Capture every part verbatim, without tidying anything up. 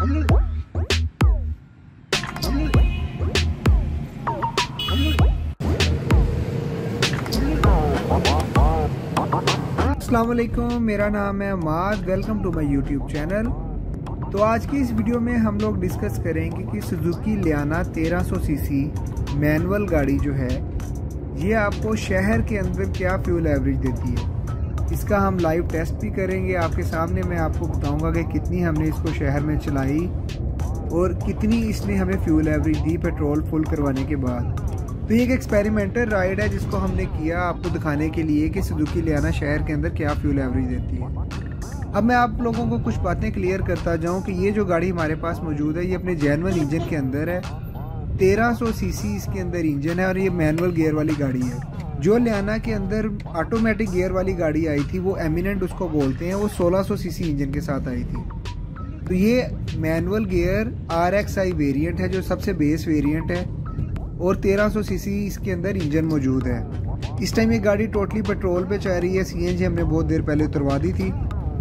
अस्सलाम वालेकुम, मेरा नाम है Amad. Welcome to my YouTube channel. तो आज की इस वीडियो में हम लोग डिस्कस करेंगे कि सुजुकी लियाना तेरह सौ सीसी मैनुअल गाड़ी जो है ये आपको शहर के अंदर क्या फ्यूल एवरेज देती है। इसका हम लाइव टेस्ट भी करेंगे आपके सामने। मैं आपको बताऊंगा कि कितनी हमने इसको शहर में चलाई और कितनी इसने हमें फ्यूल एवरेज दी पेट्रोल फुल करवाने के बाद। तो ये एक एक्सपेरिमेंटल राइड है जिसको हमने किया आपको दिखाने के लिए कि सुजुकी लियाना शहर के अंदर क्या फ्यूल एवरेज देती है। अब मैं आप लोगों को कुछ बातें क्लियर करता जाऊं कि ये जो गाड़ी हमारे पास मौजूद है ये अपने जेन्युइन इंजन के अंदर है। तेरह सौ सीसी इसके अंदर इंजन है और ये मैनुअल गियर वाली गाड़ी है। जो लियाना के अंदर ऑटोमेटिक गियर वाली गाड़ी आई थी वो एमिनेंट उसको बोलते हैं, वो सोलह सौ सीसी इंजन के साथ आई थी। तो ये manual gear R X I variant है जो सबसे बेस वेरियंट है और तेरह सौ सीसी इसके अंदर इंजन मौजूद है। इस टाइम ये गाड़ी टोटली पेट्रोल पे चल रही है। सीएनजी हमने बहुत देर पहले उतरवा दी थी।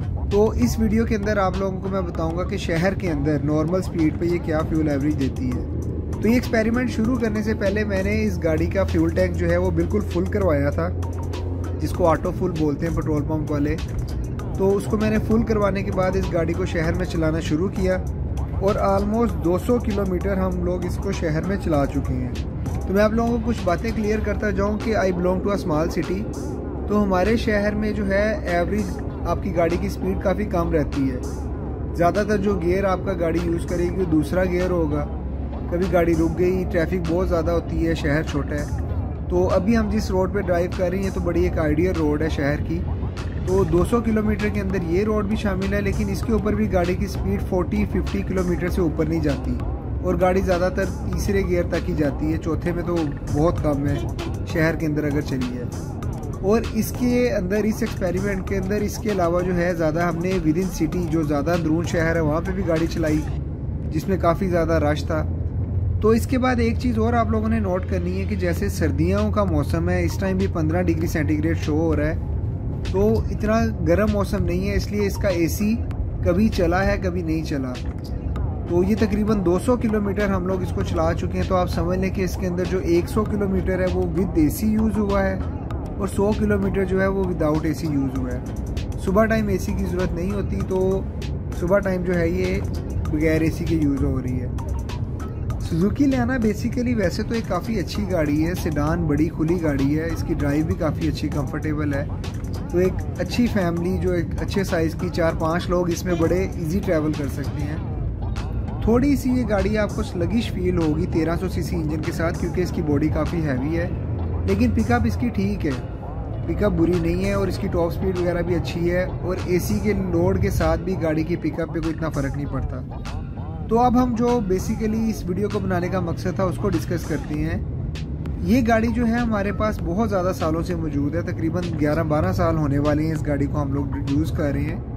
तो इस वीडियो के अंदर आप लोगों को मैं बताऊंगा कि शहर के अंदर नॉर्मल स्पीड पे ये क्या फ्यूल एवरेज देती है। तो ये एक्सपेरिमेंट शुरू करने से पहले मैंने इस गाड़ी का फ्यूल टैंक जो है वो बिल्कुल फुल करवाया था, जिसको ऑटो फुल बोलते हैं पेट्रोल पंप वाले। तो उसको मैंने फुल करवाने के बाद इस गाड़ी को शहर में चलाना शुरू किया और ऑलमोस्ट दो सौ किलोमीटर हम लोग इसको शहर में चला चुके हैं। तो मैं आप लोगों को कुछ बातें क्लियर करता जाऊं कि I belong to a small city. तो हमारे शहर में जो है एवरेज आपकी गाड़ी की स्पीड काफ़ी कम रहती है। ज़्यादातर जो गियर आपका गाड़ी यूज़ करेगी वो दूसरा गियर होगा। कभी गाड़ी रुक गई, ट्रैफिक बहुत ज़्यादा होती है, शहर छोटा है। तो अभी हम जिस रोड पे ड्राइव कर रही हैं तो बड़ी एक आइडियल रोड है शहर की। तो दो सौ किलोमीटर के अंदर ये रोड भी शामिल है, लेकिन इसके ऊपर भी गाड़ी की स्पीड चालीस पचास किलोमीटर से ऊपर नहीं जाती और गाड़ी ज़्यादातर तीसरे गियर तक ही जाती है, चौथे में तो बहुत कम है शहर के अंदर अगर चली है। और इसके अंदर इस एक्सपेरिमेंट के अंदर इसके अलावा जो है ज़्यादा हमने विद इन सिटी जो ज़्यादा अंदरून शहर है वहाँ पे भी गाड़ी चलाई जिसमें काफ़ी ज़्यादा रश था। तो इसके बाद एक चीज़ और आप लोगों ने नोट करनी है कि जैसे सर्दियों का मौसम है, इस टाइम भी पंद्रह डिग्री सेंटीग्रेड शो हो रहा है। तो इतना गर्म मौसम नहीं है, इसलिए इसका एसी कभी चला है कभी नहीं चला। तो ये तकरीबन दो सौ किलोमीटर हम लोग इसको चला चुके हैं। तो आप समझ लें कि इसके अंदर जो सौ किलोमीटर है वो विद एसी यूज़ हुआ है और सौ किलोमीटर जो है वो विदाउट एसी यूज़ हुआ है। सुबह टाइम एसी की ज़रूरत नहीं होती, तो सुबह टाइम जो है ये बगैर एसी के यूज़ हो रही है। सुजुकी लियाना बेसिकली वैसे तो एक काफ़ी अच्छी गाड़ी है, सेडान बड़ी खुली गाड़ी है, इसकी ड्राइव भी काफ़ी अच्छी कंफर्टेबल है। तो एक अच्छी फैमिली जो एक अच्छे साइज़ की चार पाँच लोग इसमें बड़े इजी ट्रैवल कर सकते हैं। थोड़ी सी ये गाड़ी आपको स्लगिश फील होगी तेरह सौ सीसी इंजन के साथ क्योंकि इसकी बॉडी काफ़ी हैवी है, लेकिन पिकअप इसकी ठीक है, पिकअप बुरी नहीं है और इसकी टॉप स्पीड वगैरह भी अच्छी है और एसी के लोड के साथ भी गाड़ी की पिकअप पे कोई इतना फ़र्क नहीं पड़ता। तो अब हम जो बेसिकली इस वीडियो को बनाने का मकसद था उसको डिस्कस करते हैं। ये गाड़ी जो है हमारे पास बहुत ज़्यादा सालों से मौजूद है, तकरीबन ग्यारह बारह साल होने वाले हैं इस गाड़ी को हम लोग यूज़ कर रहे हैं।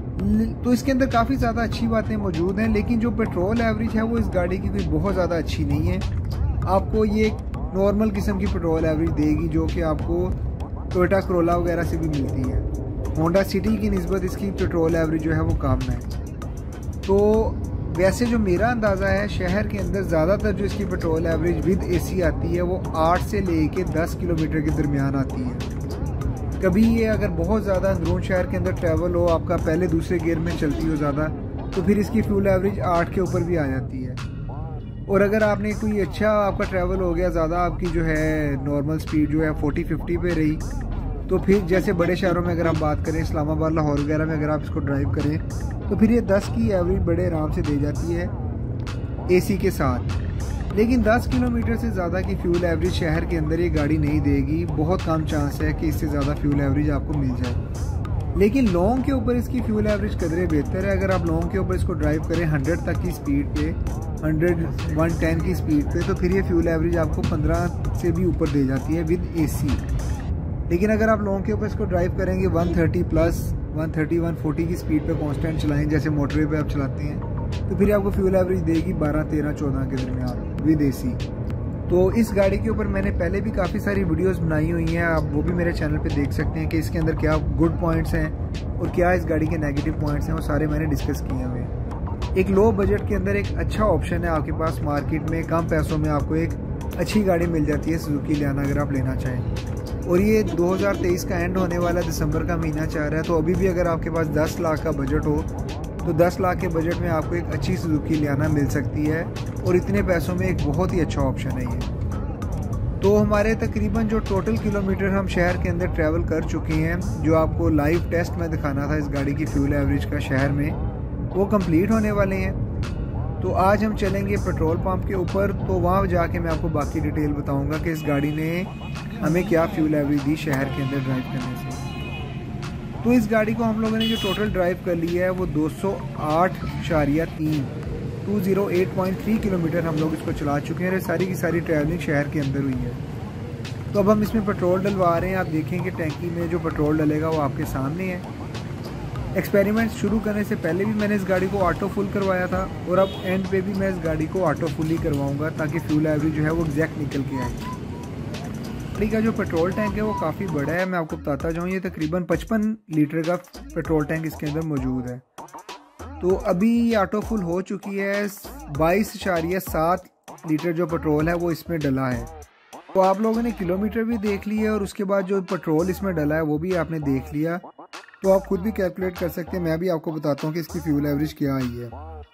तो इसके अंदर काफ़ी ज़्यादा अच्छी बातें मौजूद हैं, लेकिन जो पेट्रोल एवरेज है वो इस गाड़ी की कोई बहुत ज़्यादा अच्छी नहीं है। आपको ये नॉर्मल किस्म की पेट्रोल एवरेज देगी जो कि आपको टोयोटा करोला वगैरह से भी मिलती है। होंडा सिटी की निस्बत इसकी पेट्रोल एवरेज जो है वो कम है। तो वैसे जो मेरा अंदाज़ा है शहर के अंदर ज़्यादातर जो इसकी पेट्रोल एवरेज विद एसी आती है वो आठ से लेके दस किलोमीटर के दरमियान आती है। कभी ये अगर बहुत ज़्यादा अंदरून शहर के अंदर ट्रैवल हो, आपका पहले दूसरे गियर में चलती हो ज़्यादा, तो फिर इसकी फ्यूल एवरेज आठ के ऊपर भी आ जाती है। और अगर आपने कोई अच्छा आपका ट्रैवल हो गया, ज़्यादा आपकी जो है नॉर्मल स्पीड जो है फोर्टी फिफ्टी पे रही, तो फिर जैसे बड़े शहरों में अगर हम बात करें इस्लामाबाद लाहौर वगैरह में अगर आप इसको ड्राइव करें तो फिर ये दस की एवरेज बड़े आराम से दे जाती है एसी के साथ। लेकिन दस किलोमीटर से ज़्यादा की फ्यूल एवरेज शहर के अंदर ये गाड़ी नहीं देगी। बहुत कम चांस है कि इससे ज़्यादा फ्यूल एवरेज आपको मिल जाए। लेकिन लॉन्ग के ऊपर इसकी फ्यूल एवरेज कदरे बेहतर है। अगर आप लॉन्ग के ऊपर इसको ड्राइव करें हंड्रेड तक की स्पीड पे, हंड्रेड वन टेन की स्पीड पे, तो फिर ये फ्यूल एवरेज आपको पंद्रह से भी ऊपर दे जाती है विद एसी। लेकिन अगर आप लॉन्ग के ऊपर इसको ड्राइव करेंगे one thirty plus one thirty one forty की स्पीड पे कांस्टेंट चलाएं जैसे मोटरवे पे आप चलाते हैं, तो फिर आपको फ्यूल एवरेज देगी बारह तेरह चौदह के दरमियान विद एसी। तो इस गाड़ी के ऊपर मैंने पहले भी काफ़ी सारी वीडियोस बनाई हुई हैं, आप वो भी मेरे चैनल पे देख सकते हैं कि इसके अंदर क्या गुड पॉइंट्स हैं और क्या इस गाड़ी के नेगेटिव पॉइंट्स हैं, वो सारे मैंने डिस्कस किए हुए हैं। एक लो बजट के अंदर एक अच्छा ऑप्शन है आपके पास मार्केट में। कम पैसों में आपको एक अच्छी गाड़ी मिल जाती है सुजुकी लियाना अगर आप लेना चाहें। और ये दो हज़ार तेईस का एंड होने वाला, दिसंबर का महीना चाह रहा है, तो अभी भी अगर आपके पास दस लाख का बजट हो तो दस लाख के बजट में आपको एक अच्छी सुजुकी लियाना मिल सकती है और इतने पैसों में एक बहुत ही अच्छा ऑप्शन है ये। तो हमारे तकरीबन जो टोटल किलोमीटर हम शहर के अंदर ट्रैवल कर चुके हैं, जो आपको लाइव टेस्ट में दिखाना था इस गाड़ी की फ्यूल एवरेज का शहर में, वो कंप्लीट होने वाले हैं। तो आज हम चलेंगे पेट्रोल पंप के ऊपर, तो वहाँ जाके मैं आपको बाकी डिटेल बताऊंगा कि इस गाड़ी ने हमें क्या फ्यूल एवरेज दी शहर के अंदर ड्राइव करने से। तो इस गाड़ी को हम लोगों ने जो टोटल ड्राइव कर लिया है वो दो सौ आठ इशारिया तीन two zero eight point three kilometre हम लोग इसको चला चुके हैं। सारी की सारी ट्रैवलिंग शहर के अंदर हुई है। तो अब हम इसमें पेट्रोल डलवा रहे हैं। आप देखेंगे टैंकी में जो पेट्रोल डलेगा वो आपके सामने है। एक्सपेरिमेंट शुरू करने से पहले भी मैंने इस गाड़ी को ऑटो फुल करवाया था और अब एंड पे भी मैं इस गाड़ी को ऑटो फुल ही करवाऊँगा ताकि फ्यूल एवरेज जो है वो एग्जैक्ट निकल के आए। गाड़ी का जो पेट्रोल टैंक है वो काफ़ी बड़ा है। मैं आपको बताता जाऊँ, ये तकरीबन पचपन लीटर का पेट्रोल टैंक इसके अंदर मौजूद है। तो अभी ये ऑटो फुल हो चुकी है। बाईस इशारिया सात लीटर जो पेट्रोल है वो इसमें डला है। तो आप लोगों ने किलोमीटर भी देख लिया और उसके बाद जो पेट्रोल इसमें डला है वो भी आपने देख लिया। तो आप खुद भी कैलकुलेट कर सकते हैं। मैं भी आपको बताता हूँ कि इसकी फ्यूल एवरेज क्या आई है।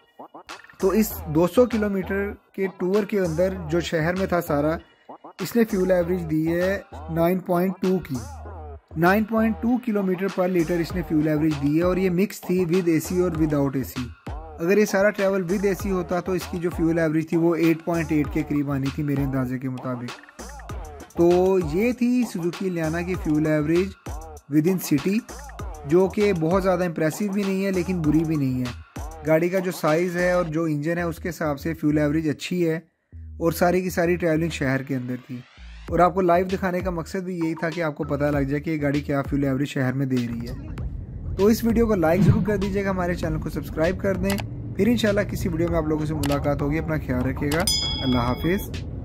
तो इस दो सौ किलोमीटर के टूर के अंदर जो शहर में था सारा, इसने फ्यूल एवरेज दी है नौ पॉइंट दो की। नौ पॉइंट दो किलोमीटर पर लीटर इसने फ्यूल एवरेज दी है और ये मिक्स थी विद एसी और विदाउट एसी। अगर ये सारा ट्रैवल विद एसी होता तो इसकी जो फ्यूल एवरेज थी वो आठ पॉइंट आठ के करीब आनी थी मेरे अंदाजे के मुताबिक। तो ये थी सुजुकी लियाना की fuel average with in city, जो कि बहुत ज़्यादा इंप्रेसिव भी नहीं है लेकिन बुरी भी नहीं है। गाड़ी का जो साइज़ है और जो इंजन है उसके हिसाब से फ्यूल एवरेज अच्छी है और सारी की सारी ट्रैवलिंग शहर के अंदर थी। और आपको लाइव दिखाने का मकसद भी यही था कि आपको पता लग जाए कि ये गाड़ी क्या फ्यूल एवरेज शहर में दे रही है। तो इस वीडियो को लाइक ज़रूर कर दीजिएगा, हमारे चैनल को सब्सक्राइब कर दें। फिर इंशाल्लाह किसी वीडियो में आप लोगों से मुलाकात होगी। अपना ख्याल रखिएगा। अल्लाह हाफिज़।